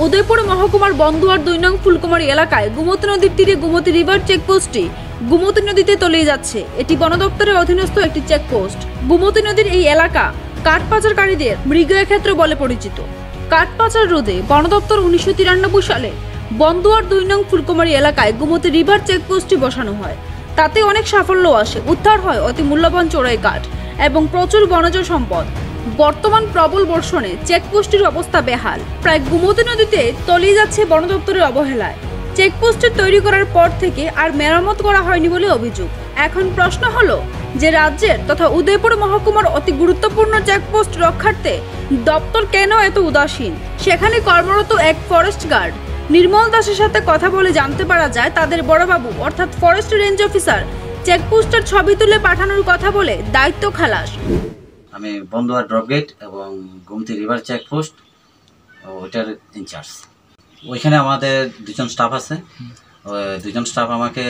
উদয়পুর মহকুমার বনদুয়ার ২ নং ফুলকুমারী এলাকায় গোমতী নদীর তীরে গোমতী রিভার চেকপোস্টটি গোমতী নদীতে তলিয়ে যাচ্ছে। এটি বন দপ্তরের অধীনস্থ একটি চেকপোস্ট। গোমতী নদীর এই এলাকা কাঠ পাচারকারীদের মৃগয়া ক্ষেত্র বলে পরিচিত। কাঠ পাচার রোধে বন দপ্তর ১৯৯৩ সালে বনদুয়ার ২ নং ফুলকুমারী এলাকায় গোমতী রিভার চেকপোস্টটি বসানো হয়। তাতে অনেক সাফল্য আসে, উদ্ধার হয় অতি মূল্যবান চোরাই কাঠ এবং প্রচুর বনজ সম্পদ। বর্তমান প্রবল বর্ষণে চেকপোস্টের অবস্থা বেহাল, প্রায় গোমতী নদীতে তলিয়ে যাচ্ছে বন দপ্তরের অবহেলায়। চেকপোস্টটি তৈরি করার পর থেকে আর মেরামত করা হয়নি বলে অভিযোগ। এখন প্রশ্ন হলো যে রাজ্যের তথা উদয়পুর মহকুমার অতি গুরুত্বপূর্ণ চেকপোস্ট রক্ষার্থে দপ্তর কেন এত উদাসীন? সেখানে কর্মরত এক ফরেস্ট গার্ড নির্মল দাসের সাথে কথা বলে জানতে পারা যায় তাদের বড়বাবু অর্থাৎ ফরেস্ট রেঞ্জ অফিসার চেকপোস্টের ছবি তুলে পাঠানোর কথা বলে দায়িত্ব খালাস। আমি বনদুয়ার ড্রপ গেট এবং গোমতী রিভার চেকপোস্ট ওইটার ইনচার্জ। ওইখানে আমাদের দুজন স্টাফ আছে। দুজন স্টাফ আমাকে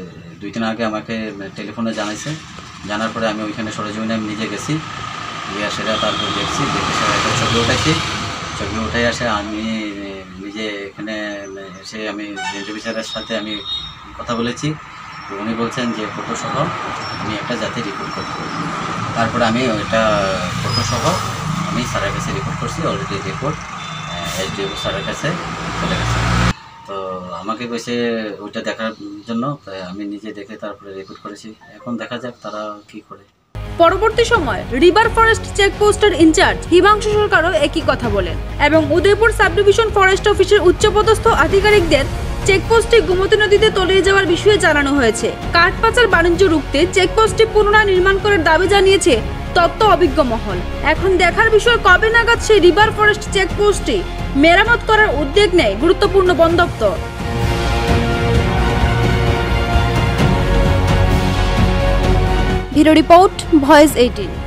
2 দিন আগে আমাকে টেলিফোনে জানাইছে। জানার পরে আমি ওইখানে সরেজমিনে আমি নিজে গেছি, গিয়ে সেটা তারপর দেখছি, দেখে সেটা একটা ছবি উঠাইছি। ছবি উঠাই আসে আমি নিজে এখানে এসে আমি রেঞ্জ অফিসারের সাথে আমি কথা বলেছি। উনি বলছেন যে ফটো সহ আমি একটা জাতি রিপোর্ট করতে। তারপরে আমি ওইটা ফটো সহ আমি স্যারের কাছে রিপোর্ট করছি। অলরেডি রিপোর্ট এসডিও স্যারের কাছে চলে গেছে। তো আমাকে বসে ওইটা দেখার জন্য আমি নিজে দেখে তারপরে রিপোর্ট করেছি। এখন দেখা যাক তারা কি করে। পরবর্তী সময় রিভার ফরেস্ট চেকপোস্টের ইনচার্জ হিমাংশু সরকারও একই কথা বলেন এবং উদয়পুর সাব ডিভিশন ফরেস্ট অফিসের উচ্চপদস্থ আধিকারিকদের চেকপোস্টটি গোমতী নদীতে তলিয়ে যাওয়ার বিষয়ে জানানো হয়েছে। কাঠ পাচার বাণিজ্য রুখতে চেকপোস্টটি পুনরায় নির্মাণ করার দাবি জানিয়েছে তত্ত্ব অভিজ্ঞ মহল। এখন দেখার বিষয় কবে নাগাদ সেই রিভার ফরেস্ট চেকপোস্টটি মেরামত করার উদ্যোগ নেয় গুরুত্বপূর্ণ বন দপ্তর। Bureau report, voice 18।